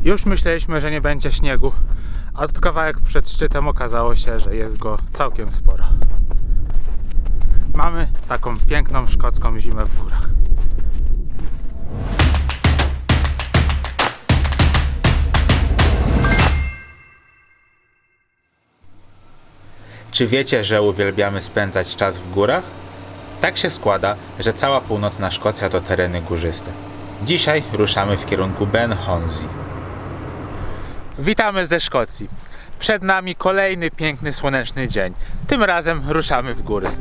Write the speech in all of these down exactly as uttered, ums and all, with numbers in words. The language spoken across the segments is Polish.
Już myśleliśmy, że nie będzie śniegu, a od kawałek przed szczytem okazało się, że jest go całkiem sporo. Mamy taką piękną szkocką zimę w górach. Czy wiecie, że uwielbiamy spędzać czas w górach? Tak się składa, że cała północna Szkocja to tereny górzyste. Dzisiaj ruszamy w kierunku Ben Hornsey. Witamy ze Szkocji. Przed nami kolejny piękny, słoneczny dzień. Tym razem ruszamy w góry.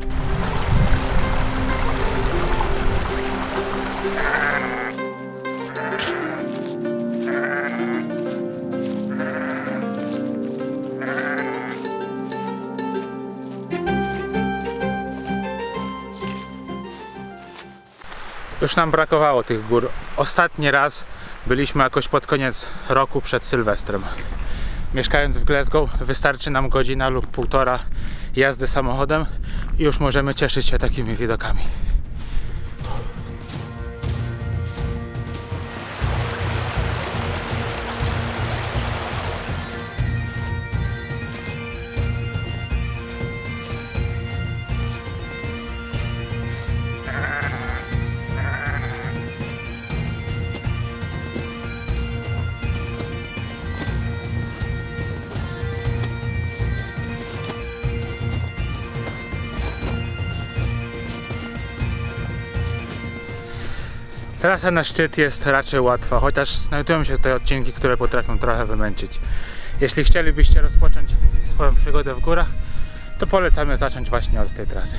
Już nam brakowało tych gór. Ostatni raz byliśmy jakoś pod koniec roku przed Sylwestrem. Mieszkając w Glasgow wystarczy nam godzina lub półtora jazdy samochodem i już możemy cieszyć się takimi widokami. Trasa na szczyt jest raczej łatwa, chociaż znajdują się tutaj odcinki, które potrafią trochę wymęczyć. Jeśli chcielibyście rozpocząć swoją przygodę w górach, to polecamy zacząć właśnie od tej trasy.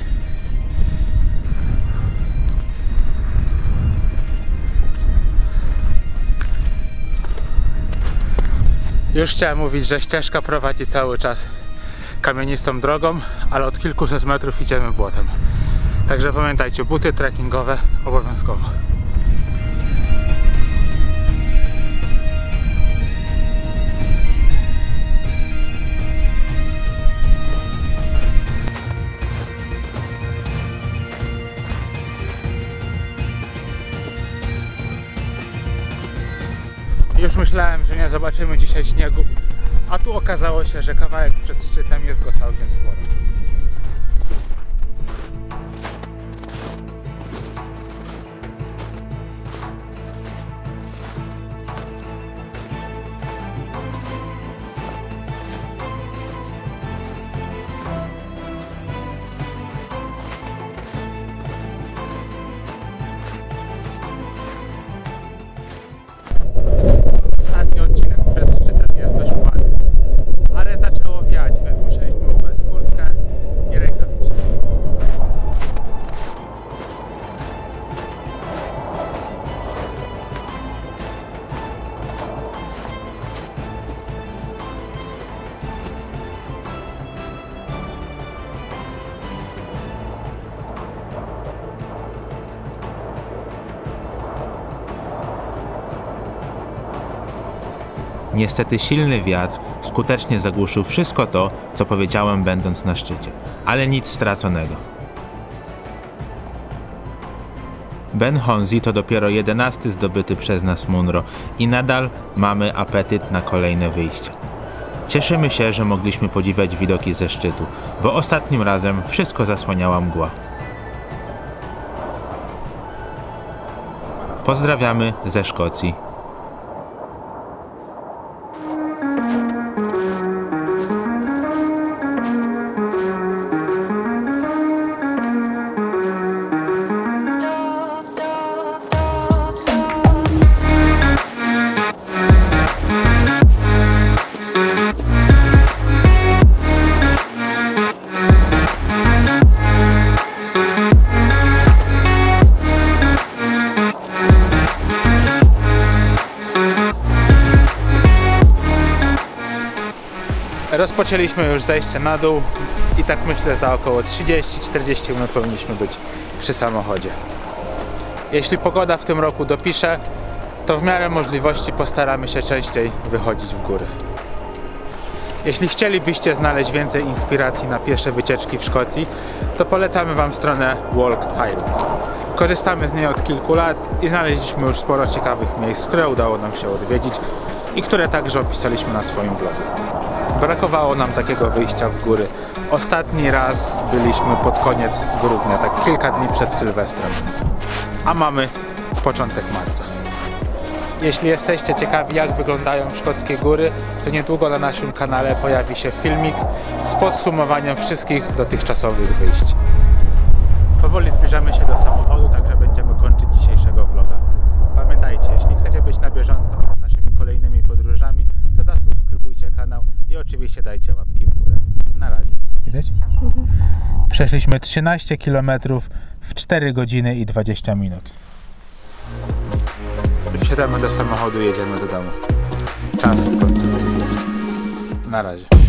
Już chciałem mówić, że ścieżka prowadzi cały czas kamienistą drogą, ale od kilkuset metrów idziemy błotem. Także pamiętajcie, buty trekkingowe obowiązkowo. Już myślałem, że nie zobaczymy dzisiaj śniegu, a tu okazało się, że kawałek przed szczytem jest go całkiem sporo. Niestety silny wiatr skutecznie zagłuszył wszystko to, co powiedziałem będąc na szczycie, ale nic straconego. Ben Hornsey to dopiero jedenasty zdobyty przez nas Munro i nadal mamy apetyt na kolejne wyjście. Cieszymy się, że mogliśmy podziwiać widoki ze szczytu, bo ostatnim razem wszystko zasłaniała mgła. Pozdrawiamy ze Szkocji. Rozpoczęliśmy już zejście na dół i tak myślę za około trzydzieści czterdzieści minut powinniśmy być przy samochodzie. Jeśli pogoda w tym roku dopisze, to w miarę możliwości postaramy się częściej wychodzić w góry. Jeśli chcielibyście znaleźć więcej inspiracji na piesze wycieczki w Szkocji, to polecamy Wam stronę Walk Highlands. Korzystamy z niej od kilku lat i znaleźliśmy już sporo ciekawych miejsc, które udało nam się odwiedzić. i które także opisaliśmy na swoim blogu. Brakowało nam takiego wyjścia w góry. Ostatni raz byliśmy pod koniec grudnia, tak kilka dni przed Sylwestrem, a mamy początek marca. Jeśli jesteście ciekawi, jak wyglądają szkockie góry, to niedługo na naszym kanale pojawi się filmik z podsumowaniem wszystkich dotychczasowych wyjść. Powoli zbliżamy się do samochodu, także będziemy kończyć dzisiejszego vloga. Pamiętajcie, jeśli chcecie być na bieżąco z naszymi kolejnymi podróżami, to zasubskrybujcie kanał i oczywiście dajcie łapki w górę. Na razie. Widać? Mhm. Przeszliśmy trzynaście kilometrów w cztery godziny i dwadzieścia minut. Wsiadamy do samochodu i jedziemy do domu. Czas w końcu zejść. Na razie.